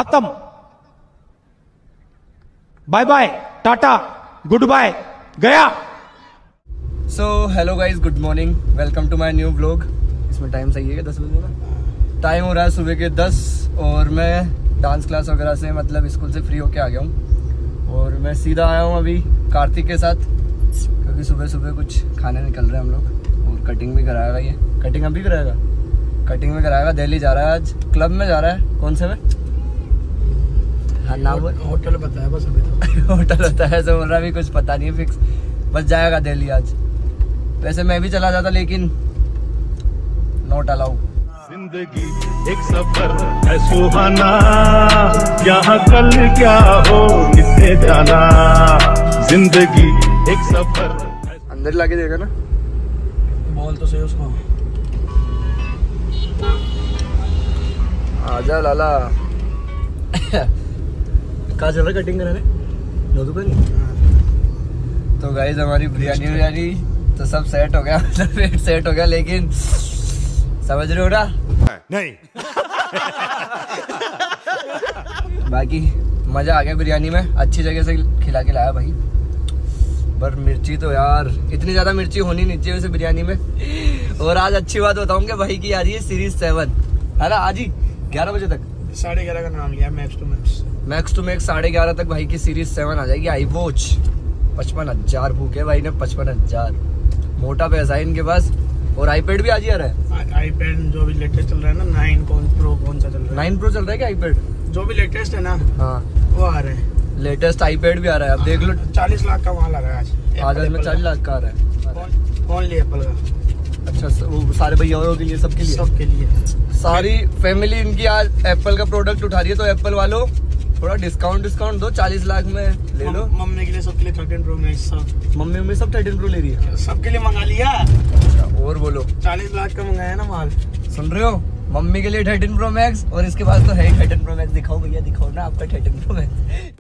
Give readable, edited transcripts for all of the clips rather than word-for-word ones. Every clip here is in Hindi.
खत्म, बाय बाय, टाटा, गुड बाय, गया। So hello guys, good morning, welcome to my new vlog. इसमें टाइम सही है 10 बजे का टाइम हो रहा है, सुबह के 10, और मैं डांस क्लास वगैरह से मतलब स्कूल से फ्री होके आ गया हूँ और मैं सीधा आया हूँ अभी कार्तिक के साथ, क्योंकि सुबह सुबह कुछ खाने निकल रहे हैं हम लोग, और कटिंग भी कराएगा। ये कटिंग अभी कराएगा, कटिंग में कराएगा। दिल्ली जा रहा है आज, क्लब में जा रहा है। कौन से में? हाँ नाम होटल बताया बस अभी तो। होटल होता है तो बोल रहा, अभी कुछ पता नहीं है फिक्स, बस जाएगा दिल्ली आज। वैसे मैं भी चला जाता लेकिन नोट अलाउ। जिंदगी एक सफर है सुहाना, यहाँ कल क्या हो किसने जाना। जिंदगी एक सफर। अंदर लाके देगा ना, बोल तो सही उसको। आजा लाला। कहाँ चल रहा कटिंग कराने? लोधू का नहीं। तो गाइस हमारी बिरयानी तो सब सेट हो गया, मतलब वेट सेट हो गया, लेकिन समझ रहे हो ना? नहीं। बाकी मजा आ गया बिरयानी में, अच्छी जगह से खिला के लाया भाई। पर मिर्ची तो यार इतनी ज्यादा मिर्ची होनी नहीं चाहिए वैसे बिरयानी में। और आज अच्छी बात बताऊं कि भाई की आ रही है सीरीज 7, है ना? आज ही 11 बजे तक, 11:30 का नाम लिया, मैक्स टू मैक्स 11:30 तक भाई की सीरीज 7 आ जाएगी। आई वॉच 55,000 भूखे भाई ने, 55,000 मोटा पैसा है इनके पास। और आईपैड भी आज ही आ रहा है। आईपैड जो भी लेटेस्ट चल रहा है ना, 9 प्रो कौन सा चल रहा है? 9 प्रो चल रहा है क्या आईपैड? जो भी लेटेस्ट है ना, हाँ वो आ रहे हैं। लेटेस्ट आईपैड भी आ रहा है, अब देख लो। 40 लाख का वहाँ लगा है आज में 40 लाख का आ रहा है। ओनली एप्पल का। अच्छा, वो सारे भैयाओं के लिए, सबके लिए सारी फैमिली इनकी आज एप्पल का प्रोडक्ट उठा रही है। तो एप्पल वालों थोड़ा डिस्काउंट दो, 40 लाख में ले लो। मम्मी के लिए, सबके लिए 13 प्रो मैक्स सब। मम्मी सब 13 प्रो ले रही है, सबके लिए मंगा लिया। और बोलो 40 लाख का मंगाया ना माल। सुन रहे हो? मम्मी के लिए 13 प्रो मैक्स, और इसके पास तो है 13 प्रो मैक्स। दिखाओ भैया, दिखाओ ना आपका 13 प्रो मैक्स।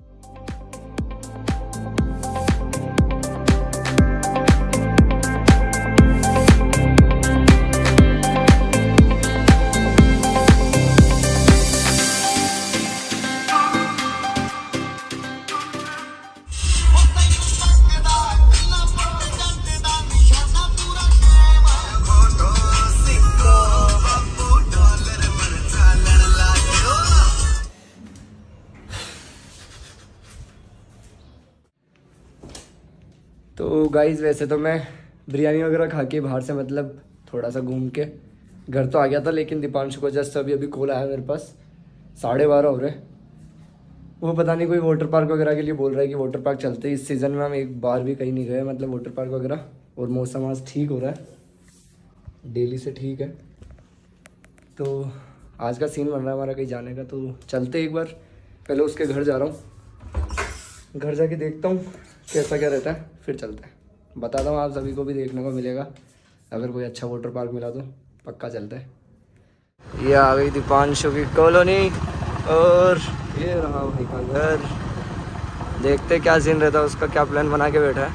तो गाइज़ वैसे तो मैं बिरयानी वगैरह खा के बाहर से मतलब थोड़ा सा घूम के घर तो आ गया था, लेकिन दीपांशु को जस्ट अभी कॉल आया मेरे पास। 12:30 हो रहे। वो पता नहीं कोई वाटर पार्क वगैरह के लिए बोल रहा है कि वाटर पार्क चलते हैं। इस सीज़न में हम एक बार भी कहीं नहीं गए, मतलब वाटर पार्क वगैरह। और मौसम आज ठीक हो रहा है, डेली से ठीक है। तो आज का सीन बन रहा है हमारा कहीं जाने का, तो चलते एक बार। पहले उसके घर जा रहा हूँ, घर जाके देखता हूँ कैसा क्या रहता है, फिर चलते हैं। बताता हूँ आप सभी को भी देखने को मिलेगा, अगर कोई अच्छा वाटर पार्क मिला तो पक्का चलता है। ये आ गई दीपांशु की कॉलोनी, और ये रहा भाई का घर। देखते क्या सीन रहता है उसका, क्या प्लान बना के बैठा है।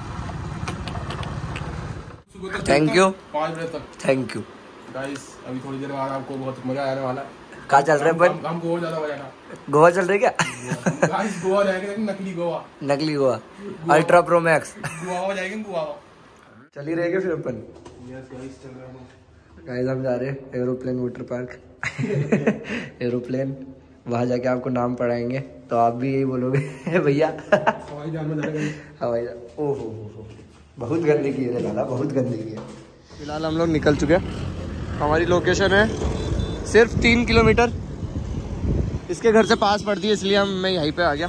थैंक यू, 5 बजे तक। थैंक यू गाइस, अभी थोड़ी देर बाद आपको बहुत मजा आने वाला है। कहाँ चल रहे हैं? हम गोवा ज्यादा हो जाएगा। गोवा चल रहे क्या? गाइस गोवा जाएंगे, लेकिन नकली गोवा। नकली Goa, ultra pro max Goa हो जाएंगे, गोवा चल ही रहेगा फिर अपन। यस गाइस, चल रहा हूं। गाइस हम जा रहे हैं एरोप्लेन वाटर पार्क। एरोप्लेन, वहाँ जाके आपको नाम पढ़ाएंगे तो आप भी यही बोलोगे भैया हवाई जहाज में जाएंगे। हवाई जहाज, ओहो बहुत गंदगी है दादा, बहुत गंदगी है। फिलहाल हम लोग निकल चुके हैं। हमारी लोकेशन है सिर्फ 3 किलोमीटर, इसके घर से पास पड़ती है, इसलिए मैं यहीं पे आ गया।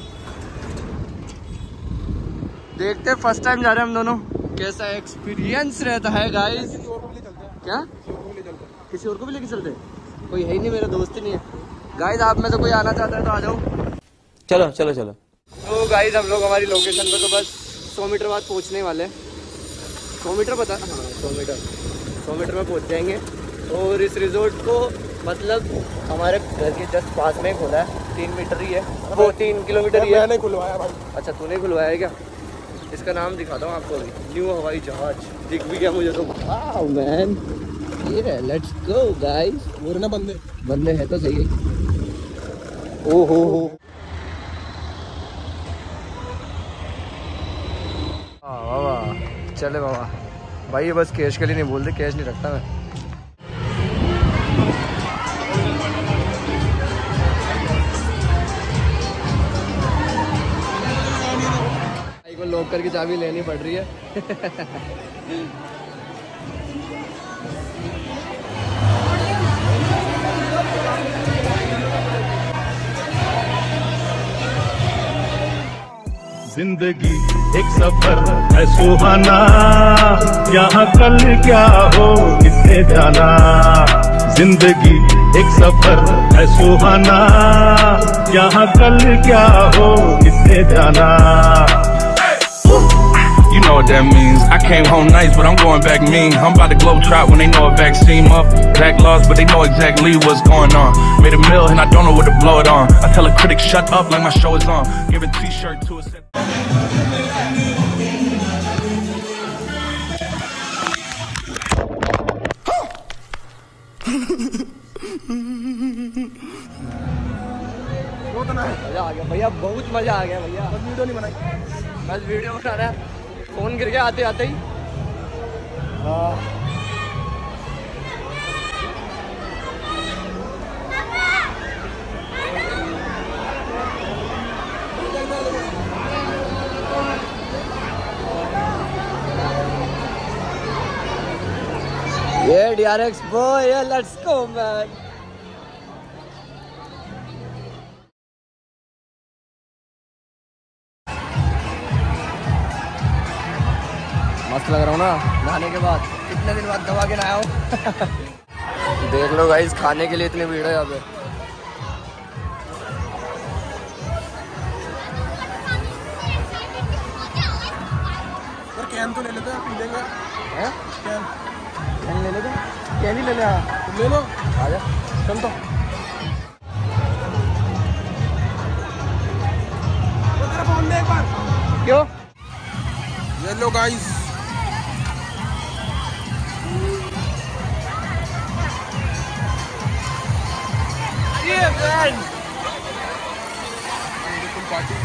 देखते हैं, फर्स्ट टाइम जा रहे हैं हम दोनों, कैसा एक्सपीरियंस रहता है गाइस। क्या किसी और को भी लेके चलते? कोई है ही नहीं, मेरा दोस्त ही नहीं है। गाइस आप में से कोई आना चाहता है तो आ जाओ। चलो चलो चलो। तो गाइस हम लोग हमारी लोकेशन पे तो बस 100 मीटर बाद पहुंचने वाले हैं। 100 मीटर पता? हाँ 100 मीटर में पहुंच जाएंगे। और इस रिजॉर्ट को मतलब हमारे घर के जस्ट पास में खोला है, 3 मीटर ही है, वो 3 किलोमीटर ही है। मैंने खुलवाया भाई। अच्छा तूने खुलवाया है क्या? इसका नाम दिखाता हूँ आपको अभी, न्यू हवाई जहाज। दिख भी गया मुझे तो। वाओ मैन, ये लेट्स गो गाइस। और ना बंदे है तो सही है। ओहो बाबा, चले बाबा भाई, ये बस कैश के लिए नहीं बोलते, कैश नहीं रखता मैं। भाई को लॉकर की चाबी लेनी पड़ रही है। जिंदगी एक सफर है सुहाना, यहाँ कल क्या हो किसने जाना। जिंदगी एक सफर है सुहाना, यहाँ कल क्या हो किसने जाना। You know what that means. I came home nice, but I'm going back mean. I'm about to globe trot when they know a vaccine up. Back laws, but they know exactly what's going on. Made a meal and I don't know what to blow it on. I tell a critic shut up like my show is on. Give a t-shirt to a set. मजा आ गया भैया, बहुत मजा आ गया भैया। बस वीडियो नहीं बनाई, बस वीडियो बना रहा है। फोन गिर गया आते आते ही। ये DRX boy, yeah, let's go man। मस्त लग रहा हूँ ना नहाने के बाद, कितने दिन बाद दवा के नहाया हूँ। देख लो गाइस, खाने के लिए इतनी भीड़ है यहाँ पे। कैन तो ले लेते हैं, पी लेंगे। कैन ले लेते, कैन ही ले ले। तुम ले लो, आ जा, चल तो। तेरा फोन दे एक बार। क्यों? ये लो गाइस, ये फ्रेंड पार्टी।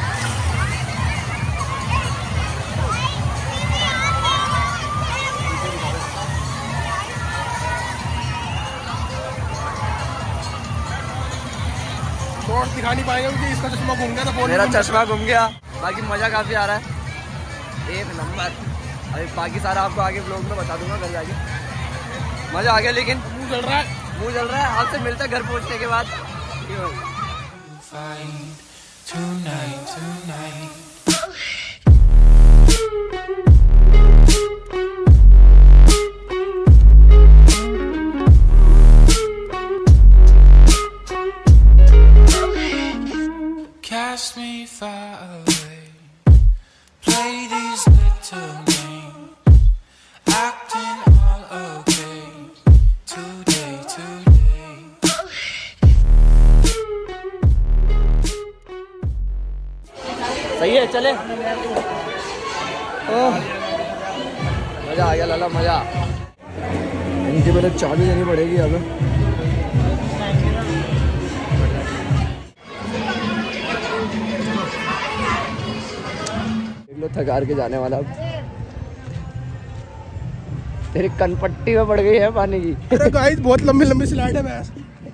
शॉर्ट दिखा नहीं पाएंगे क्योंकि इसका चश्मा घूम गया था। फोन मेरा चश्मा घूम गया, बाकी मजा काफी आ रहा है, एक नंबर। अभी बाकी सारा आपको आगे ब्लॉग में बता दूंगा घर जाके। मजा आ गया, लेकिन मुंह जल रहा है। मुंह जल रहा है। आपसे मिलता है घर पहुंचने के बाद। Cast me far away, play these little games, acting all okay, today, today. सही है, चले। मजा आ गया लाला, मजा। इनकी मेरे चाबी देनी पड़ेगी अब। थकार के जाने वाला। तेरी कनपट्टी में पड़ गई है पानी की। अरे गाइस, बहुत लंबी लंबी स्लाइड है भैंस।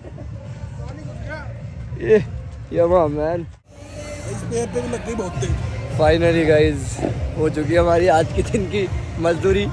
ये मैन, इस पैर पे भी लग गई बहुत तेज। फाइनली गाइस हो चुकी है हमारी आज की दिन की मजदूरी।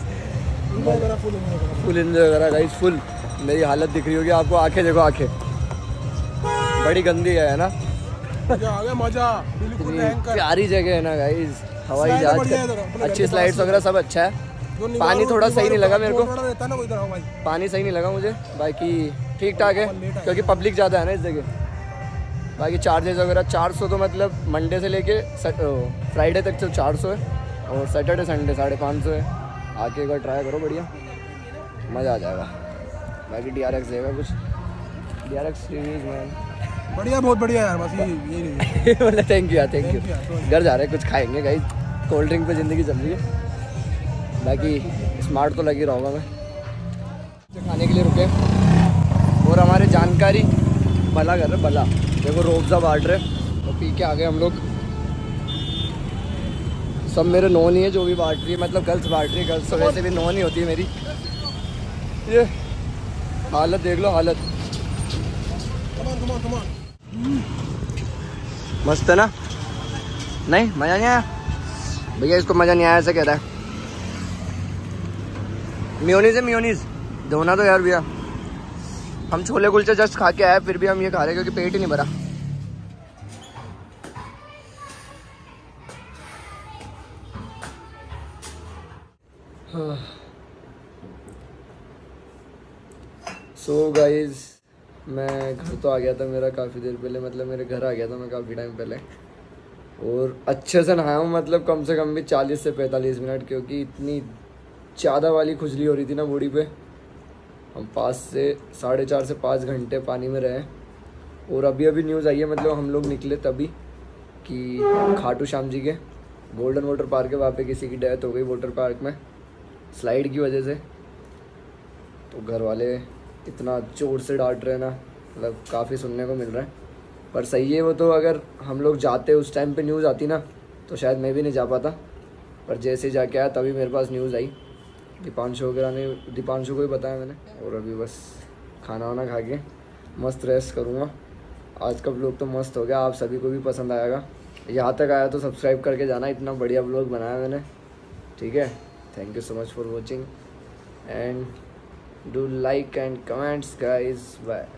फुल एंजॉय करा गाइस, फुल। मेरी हालत दिख रही होगी आपको, आंखें देखो, आंखें बड़ी गंदी है ना। मजा आ गया, मजा। बिल्कुल भयंकर प्यारी जगह है ना गाइस, हवाई जहाज, अच्छी स्लाइड्स वगैरह सब अच्छा है। पानी थोड़ा सही नहीं लगा मेरे को, पानी सही नहीं लगा मुझे, बाकी ठीक ठाक है क्योंकि पब्लिक ज़्यादा है ना इस जगह। बाकी चार्जेस वगैरह 400 तो मतलब मंडे से लेके फ्राइडे तक तो 400 है, और सैटरडे संडे 550 है। आके एक बार ट्राई करो, बढ़िया मज़ा आ जाएगा। बाकी DRX देगा कुछ, DRX सीरीज मैन बढ़िया, बहुत बढ़िया यार। बस ये बोले थैंक यू यार, थैंक यू। घर जा रहे हैं, कुछ खाएंगे गाइस, कोल्ड ड्रिंक पे ज़िंदगी चल रही है। बाकी स्मार्ट तो लगी रहूँगा मैं। खाने के लिए रुके और हमारे जानकारी भला कर रहे, भला देखो रोब्जा बांट रहे तो पी के आ गए हम लोग। सब मेरे नॉन ही है जो भी बांट रही है, मतलब गर्ल्स बांट रही है। गर्ल्स तो वैसे भी नॉन ही होती है मेरी। ये हालत देख लो, हालत मस्त है ना? नहीं मज़ा नहीं आया भैया, इसको मज़ा नहीं आया ऐसा कह रहा है। मियोनीज है, मियोनीज धोना तो यार भैया। हम छोले कुलचे जस्ट खा के आए, फिर भी हम ये खा रहे क्योंकि पेट ही नहीं भरा। सो गाइज मैं घर तो आ गया था मेरा काफ़ी देर पहले, मतलब मेरे घर आ गया था मैं काफ़ी टाइम पहले, और अच्छे से नहाया हूँ, मतलब कम से कम भी 40 से 45 मिनट, क्योंकि इतनी ज़्यादा वाली खुजली हो रही थी ना बॉडी पे। हम 4.5 से 5 घंटे पानी में रहे। और अभी अभी न्यूज़ आई है, मतलब हम लोग निकले तभी कि खाटू श्याम जी के गोल्डन वाटर पार्क है, वहाँ पे किसी की डेथ हो गई वाटर पार्क में स्लाइड की वजह से। तो घर वाले इतना ज़ोर से डांट रहे हैं ना, मतलब काफ़ी सुनने को मिल रहा है। पर सही है वो तो, अगर हम लोग जाते उस टाइम पे न्यूज़ आती ना तो शायद मैं भी नहीं जा पाता। पर जैसे जाके आया तभी मेरे पास न्यूज़ आई। दीपांशु वगैरह ने, दीपांशु को ही बताया मैंने। और अभी बस खाना वाना खा के मस्त रेस्ट करूँगा। आज का व्लॉग तो मस्त हो गया, आप सभी को भी पसंद आएगा। यहाँ तक आया तो सब्सक्राइब करके जाना, इतना बढ़िया व्लॉग बनाया मैंने, ठीक है। Thank you so much for watching and do like and comments guys, bye.